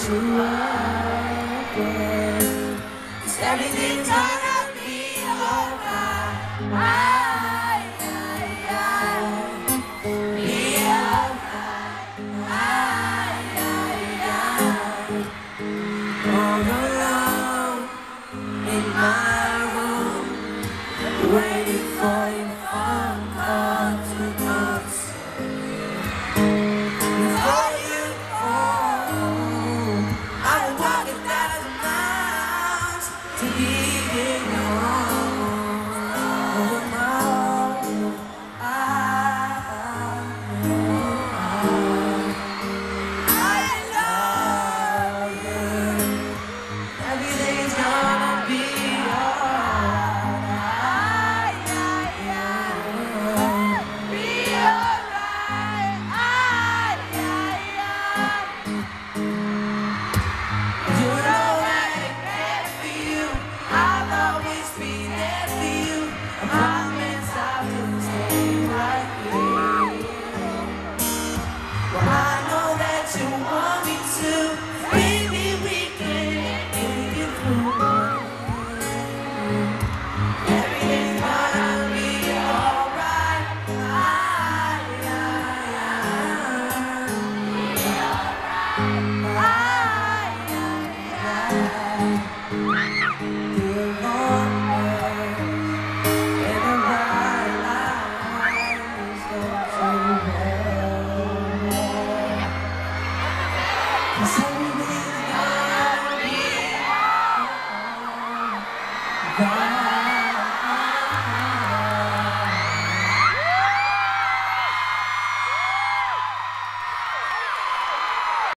to again. 'Cause everything's gonna be alright. Be alright. All alone in my room, waiting for your phone call to come. Before you home, I would walk 1,000 miles to be in your arms. Oh, my own. I love you. Everything's gonna be alright. Be alright. You know I care for you. I'll always be there for you. I promise I will stay right here. Well, I know that you want